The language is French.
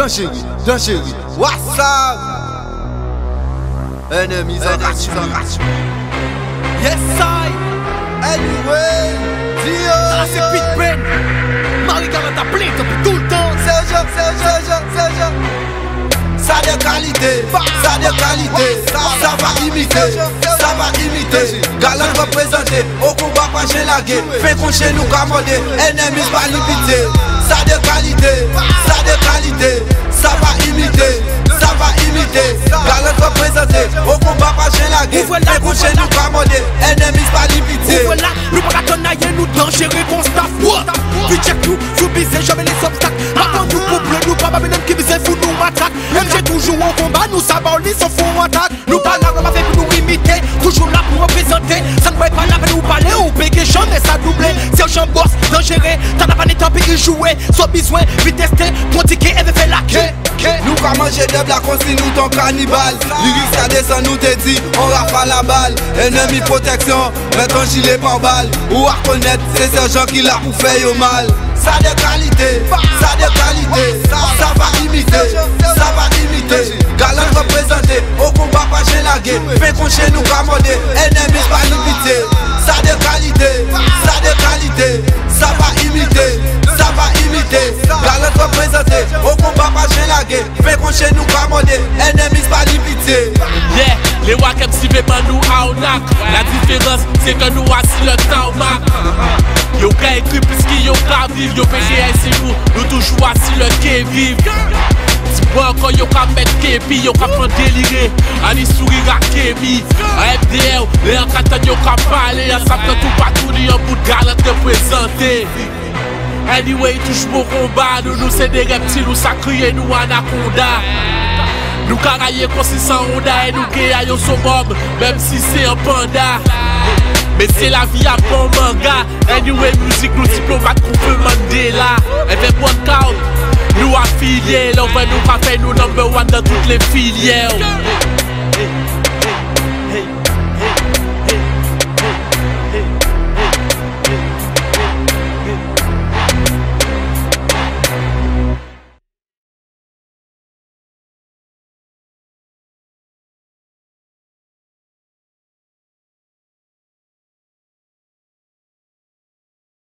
Dangereux, what's up? Ennemis en ratio. Yes, I. Anyway, Dio. Ça c'est Pete Ben. Marie-Galante a plein depuis tout le temps. Sergent. Ça de qualité, ça va imiter, Galant représenté, au combat pas chez la guerre, fait qu'on chez nous commandé, ennemis pas limité, ça de qualité, ça va imiter, Galant représenté, au combat pas chez la guerre, fait qu'on chez nous commandé, ennemis pas limité. Voilà, nous pas tonnailler, nous dangereux qu'on staff. Puis check nous, vous bisez jamais les obstacles. Avant nous pour bleu, nous pas même qui bisez fou nous matraque. MG toujours au combat, nous sabons les sans fond attaque. Nous pas là avec nous imiter, toujours là pour représenter. Ça ne va pas là nous parler ou péguer jamais ça doublé. Sergent boss, dangereux, t'en as pas d'état puis y jouer. Soit besoin, vite tester, pratiquer et faire la queue. Nous pas manger de blague on nous ton cannibale. Lyrics ça descend nous te dit on rafale la balle. Ennemi protection, maintenant gilet par balle. Ou à connaître c'est sergent qui l'a pour faire au mal. Ça de qualité, ça va imiter, Galant représenté, au combat pas chez la guerre, fait qu'on chez nous commandé, ennemis pas limité. Ça de qualité, ça va imiter, Galant représenté, au combat pas chez la guerre, fait qu'on chez nous commandé, ennemis pas limité. Yeah, les Wakem si veut pas nous arnaque. La différence c'est que nous assis le temps Mac. Yo ka écrit puisqu'il yo ka vivre, yo PGS et nous toujours assis le quai vivre. Si bon encore yo ka mettre képi, yo ka prendre déliré. Ali sourire à kémi, à FDL, les encantants yo ka parler, à ça tout partout ni un bout de galante de présenter. Anyway, toujours au combat, nous c'est des reptiles, nous ça crier nous anaconda. Nous caraillons comme si sans Honda et nous gagnons son mob, même si c'est un panda. Mais c'est la vie à bon manga. Anyway, musique, nous diplomates qu'on peut Mandela. Avec one count, nous affiliés, l'on va nous faire nous number one dans toutes les filières.